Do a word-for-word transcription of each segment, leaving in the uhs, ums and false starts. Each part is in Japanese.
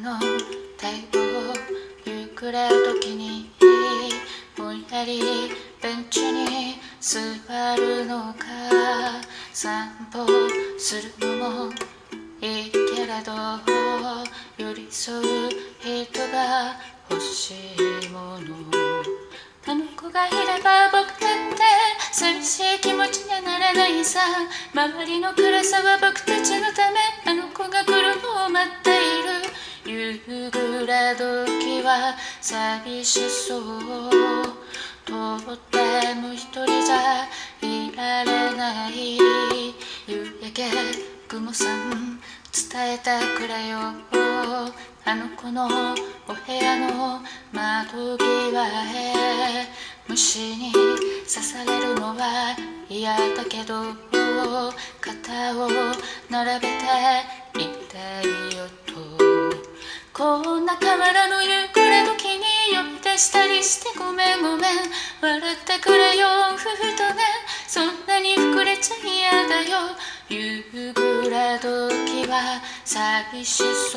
の太陽夕暮れ時にぼんやりベンチに座るのか、散歩するのもいいけれど、寄り添う人が欲しいもの。あの子がいれば僕だって寂しい気持ちになれないさ。周りの暗さは僕たちのため、あの子が来るのを待っている。夕暮れ時は寂しそう、とっても一人じゃいられない。夕焼け雲さん伝えてくれよ、あの子のお部屋の窓際へ。虫に刺されるのは嫌だけど、肩を並べていていいよと。こんな河原の夕暮れ時に呼び出したりしてごめんごめん、笑ってくれよふふとね、そんなに膨れちゃ嫌だよ。夕暮れ時は寂しそう、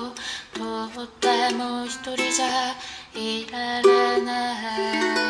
とっても一人じゃいられない。